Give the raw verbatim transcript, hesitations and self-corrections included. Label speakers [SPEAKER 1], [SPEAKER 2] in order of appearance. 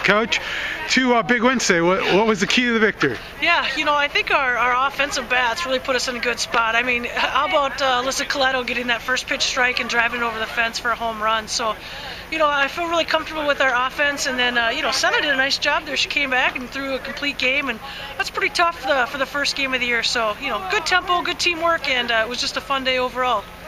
[SPEAKER 1] Coach, two uh, big wins today. What, what was the key to the victory?
[SPEAKER 2] Yeah, you know, I think our, our offensive bats really put us in a good spot. I mean, how about uh, Alyssa Coletto getting that first pitch strike and driving over the fence for a home run? So, you know, I feel really comfortable with our offense. And then, uh, you know, Senna did a nice job there. She came back and threw a complete game, and that's pretty tough for the, for the first game of the year. So, you know, good tempo, good teamwork, and uh, it was just a fun day overall.